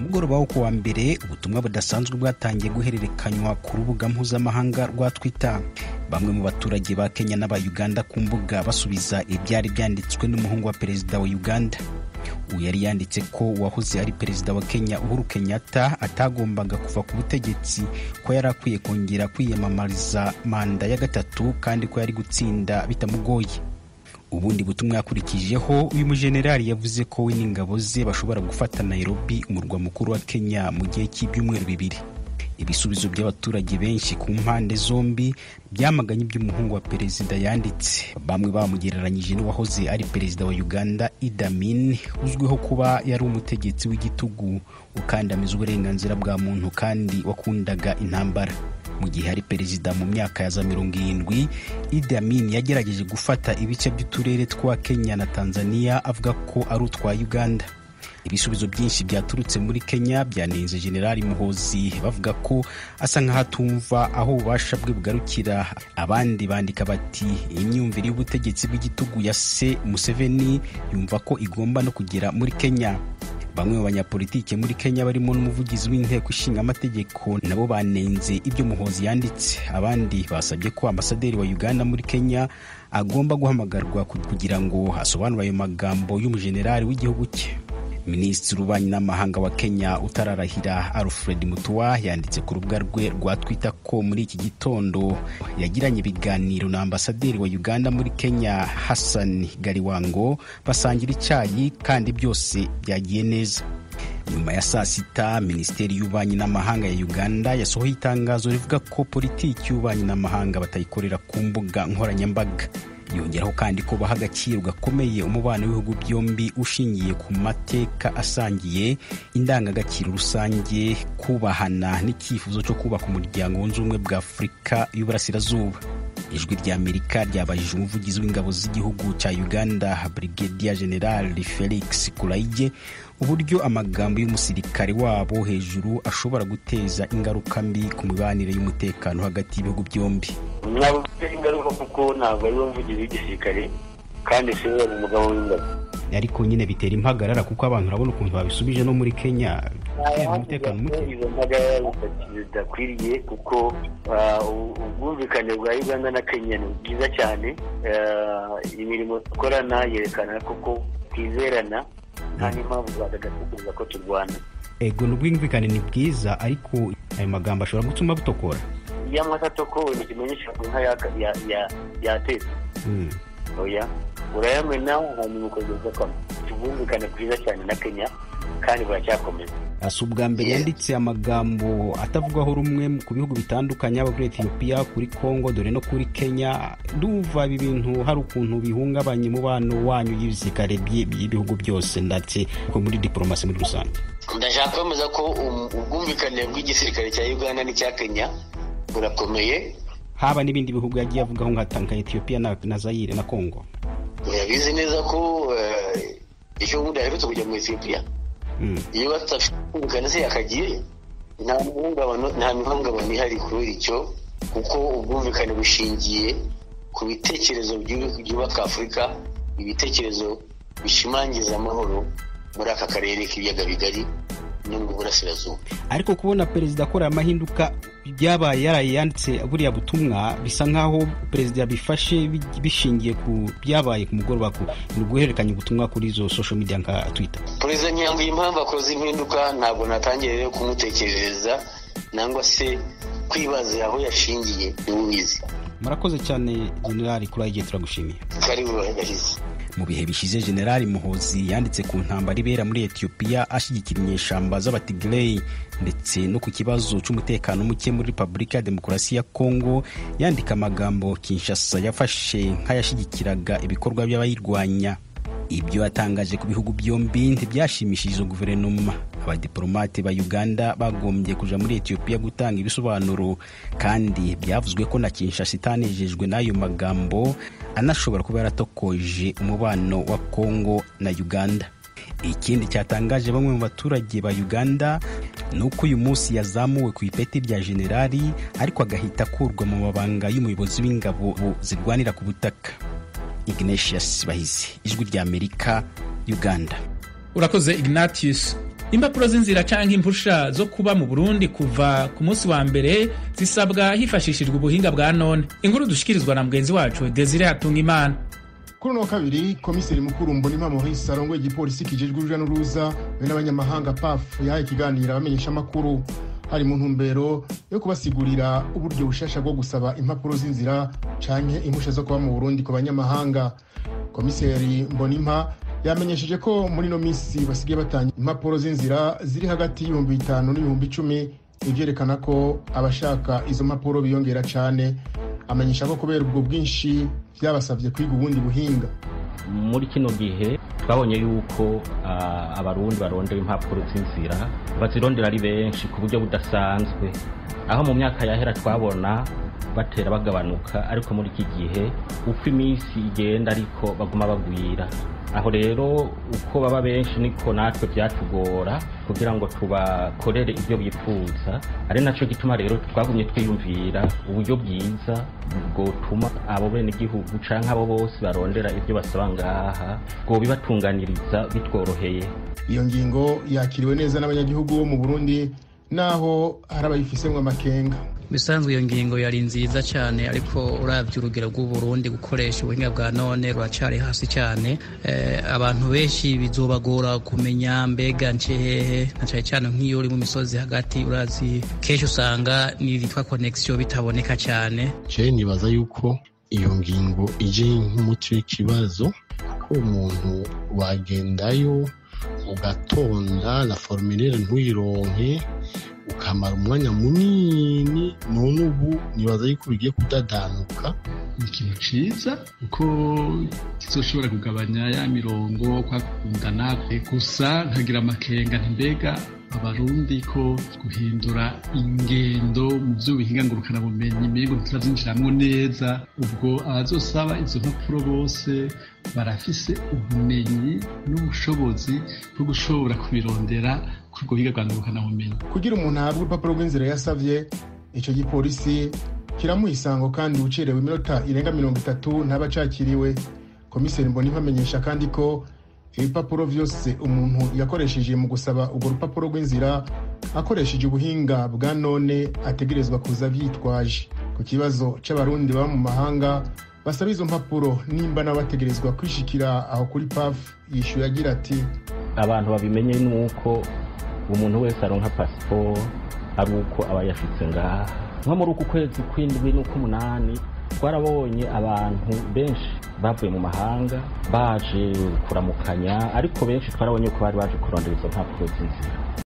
mugoroba wo kuwa mbere ubutumwa budasanzwe bwatangiye guhererekanywa ku rubuga mpuzamahanga rwa Twitter. Bamwe mu baturage ba Kenya n'aba Uganda ku mbuga basubiza ibyari byanditswe n'umuhungu wa perezida wa Uganda. Uyu yari yanditse ko uwahoze ari perezida wa Kenya Uhuru Kenyatta atagombaga kuva ku butegetsi, ko yari akwiye kongera kwiyamamariza manda ya gatatu kandi ko yari gutsinda bitamugoye. Ubundi butumwa yakurikijeho, uyu mujenerali yavuze ko we n'ingabo ze bashobora gufata Nairobi, umurwa mukuru wa Kenya, mu gihe cy'ibyumweru 2. Ibisubizo by'abaturage benshi ku mpande zombi byamaganye iby'umuhungu wa perezida yanditse. Bamwe bamugereranyije n'uwahoze ari perezida wa Uganda Idi Amin, uzwiho kuba yari umutegetsi w'igitugu ukandamiza uburenganzira bwa muntu kandi wakundaga intambara. Mu gihe ari perezida mu myaka ya za 70, Idi Amin yagerageje gufata ibice by'uturere twa Kenya na Tanzania avuga ko ari utwa Uganda. Ibisubizo byinshi byaturutse muri Kenya byanenze Generali Muhoozi, bavuga ko asa nk'ahatumva aho ububasha bwe bugarukira. Abandi bandika bati imyumvire y'ubutegetsi bw'igitugu ya se Museveni yumva ko igomba no kugera muri Kenya. Bamwe mu banyapolitike muri Kenya barimo n'umuvugizi w'inteko ishinga amategeko nabo banenze ibyo Muhoozi yanditse. Abandi basabye ko ambasaderi wa Uganda muri Kenya agomba guhamagarwa kugira ngo asobanure ayo magambo y'umujenerali w'igihugu cye. Minisitiri w'ububanyi n'amahanga wa Kenya utararahira Alfred Mutua yanditse ku rubuga rwe rwa Twitter ko muri iki gitondo yagiranye ibiganiro na ambasaderi wa Uganda muri Kenya Hassan Galiwango, basangira icyayi kandi byose byagiye neza. Nyuma ya saa sita, Minisiteri y'ububanyi n'amahanga ya Uganda yasohoye itangazo rivuga ko politiki y'ububanyi n'amahanga batayikorera ku mbuga nkoranyambaga. Yongeraho kandi ko baha agaciro gakomeye umubano w'ibihugu byombi ushingiye ku mateka asangiye, indangagaciro rusange, kubahana n'icyifuzo cyo kubaka umuryango wunze ubumwe bwa Afurika y'Uburasirazuba. Ijwi rya Amerika ryabajije umuvugizi w'ingabo z'igihugu cya Uganda Brigadier General Felix Kulaije uburyo amagambo y'umusirikare wabo hejuru ashobora guteza ingaruka mbi ku mibanire y'umutekano hagati y'ibihugu byombi. Ntabwo ingaruka kuko ntabwo ari umuvugizi w'igisirikare kandi se ari umugabo w'ingabo. Ariko nyine bitera impagarara kuko abantu urabona ukuntu babisubije no muri Kenya. Umutekano muke. Izo mpagarara zidakwiriye kuko ubwumvikane bwa Uganda na Kenya ni bwiza cyane. Imirimo dukorana yerekana kuko twizerana nta n'impamvu zagatekereza ko turwana. Ego n'ubwumvikane ni bwiza, ariko ayo magambo ashobora gutuma butokora. Iyo amatoko ni kimenyesha ko nka yatetse. Oya urayamena hanyuma ukozeza ko tubumvikane bwiza cyane na Kenya kandi baracyakomeza. Asubwa mbere yanditse amagambo atavugwaho rumwe ku bihugu bitandukanye, aba kuri Ethiopia, kuri Congo, dore no kuri Kenya. Duva ibi bintu hari ukuntu bihungabanye umubano wanyu y'ibisirikare by'ibihugu byose ndetse ko muri diplomasi muri rusange. Ndashaka kwemeza ko ubwumvikane bw'igisirikare cya Uganda n'icya Kenya burakomeye. Haba n'ibindi bihugu yagiye avugaho nka Ethiopia na Zaire na Congo. Yabizi neza ko icyo ubundi aherutse kujya mu Ethiopia. Iyo batafungana se yakagiye nta mihungabano ihari kubera icyo, kuko ubwumvikane bushingiye ku bitekerezo byubaka Afurika, ibitekerezo bishimangiza amahoro muri aka karere k'ibiyaga bigari no mu Burasirazuba. Ariko kubona perezida akora amahinduka byabaye yarayanditse buriya butumwa, bisa nkaho perezida bifashe bishingiye ku byabaye ku mugoroba ku guhererekanya ubutumwa kuri zo social media nka Twitter. Perezida nyambo impamvu akoze impinduka ntabwo natangiye rero kumutekerereza nangwa se kwibaza aho yashingiye n'ubizi. Murakoze cyane General Kulaije, turagushimiye. Karibu bahise. Mu bihe bishize General Muhoozi yanditse ku ntambara ibera muri Ethiopia ashyigikira inyeshamba z'Abatigray ndetse no ku kibazo cy'umutekano muke muri Repubulika ya Demokarasi ya Congo, yandika amagambo Kinshasa yafashe nk'ayashyigikiraga ibikorwa by'abayirwanya. Ibyo yatangaje ku bihugu byombi ntibyashimishije izo guverinoma. Abadiplomate ba Uganda bagombye kuja muri Ethiopia gutanga ibisobanuro, kandi byavuzwe ko na Kinshasa itanejejwe n'ayo magambo, anashobora kuba yaratokoje umubano wa Congo na Uganda. Ikindi cyatangaje bamwe mu baturage ba Uganda nuko uyu munsi yazamuwe ku ipeti rya generali, ariko agahita akurwa mu mabanga y'umuyobozi w'ingabo zirwanira ku butaka. Ignatius Bahizi, Ijwi rya Amerika, Uganda. Urakoze Ignatius. impapuro z'inzira canke impusha zo kuba mu Burundi kuva ku munsi wa mbere zisabwa hifashishijwe ubuhinga bwa none. Inkuru dushikirizwa na mugenzi wacu Desire Hatungimana. Kuri no kabiri komiseri mukuru Mbonimpa Muhoozi arongoye igipolisi kijejwe uruja n'uruza n'abanyamahanga PAF yahaye ikiganiro abamenyesha amakuru hari mu ntumbero yo kubasigurira uburyo bushasha bwo gusaba impapuro z'inzira canke impusha zo kuba mu Burundi ku banyamahanga. Komiseri Mbonimpa yamenyesheje ko muri no misi basigaye batanga impapuro z'inzira ziri hagati y'ibihumbi 5 n'ibihumbi 10, ivyerekana ko abashaka izo mpapuro biyongera cane. Amenyesha ko kubera ubwo bwinshi byabasabye kwiga ubundi buhinga. Muri kino gihe twabonye yuko abarundi barondera impapuro z'inzira bazirondera ari benshi ku buryo budasanzwe, aho mu myaka yahera twabona batera bagabanuka, ariko muri iki gihe uko iminsi igenda ariko baguma bagwira. Aho rero uko baba benshi niko natwe byatugora kugira ngo tubakorere ibyo bifuza. Ari naco gituma rero twagumye twiyumvira uburyo bwiza bwotuma abo bene igihugu canke abo bose barondera ibyo basaba ngaha ngo bibatunganiriza bitworoheye. Iyo ngingo yakiriwe neza n'abanyagihugu bo mu Burundi naho hari abayifisemwe amakenga. Bisanzwe iyo ngingo yari nziza cyane, ariko uravye urugero rw'u Burundi gukoresha ubuhinga bwa none ruracari hasi cyane. Abantu benshi bizobagora kumenya mbega nce hehe, na cyane nk'iyo uri mu misozi hagati, urazi kenshi usanga nitwa connection bitaboneka cyane. Nibaza yuko iyo ngingo ije nk'umuti w'ikibazo, ko umuntu wagendayo ugatonda la formulaire ntuyironke ukamara umwanya munini, none ubu nibaza yuko bigiye kudadanuka. Ikintu ciza uko kizoshobora kugabanya ya mirongo kwakundana, gusa nkagira amakenga mbega abarundi ko guhindura ingendo mu by'ubuhinga ngurukana bumenyi mbega turazinjiramwo neza. Ubwo abazosaba izo mpapuro bose barafise ubumenyi n'ubushobozi bwo gushobora kubirondera kuri ubwo buhinga ngurukana bumenyi. Kugira umuntu ahabwe urupapuro rw'inzira yasavye, ico gipolisi kiramuha isango kandi ucerewe iminota irenga 30 ntabacakiriwe. Komiseri Mbonimpa amenyesha kandi ko ibipapuro vyose umuntu yakoresheje mu gusaba urwo rupapuro rw'inzira akoresheje ubuhinga bwa none ategerezwa kuza vyitwaje. Ku kibazo c'abarundi baba mu mahanga basaba izo mpapuro nimba nabo bategerezwa kwishikira aho kuri PAF, yishuye agira ati abantu babimenye nuko umuntu wese aronka passport ari uko aba yashitse ngaha. Nko muri uku kwezi kw'indwi n'ukumunani twarabonye abantu benshi bavuye mu mahanga baje kuramukanya, ariko benshi twarabonye ko bari baje kurondera izo mpapuro z'inzira.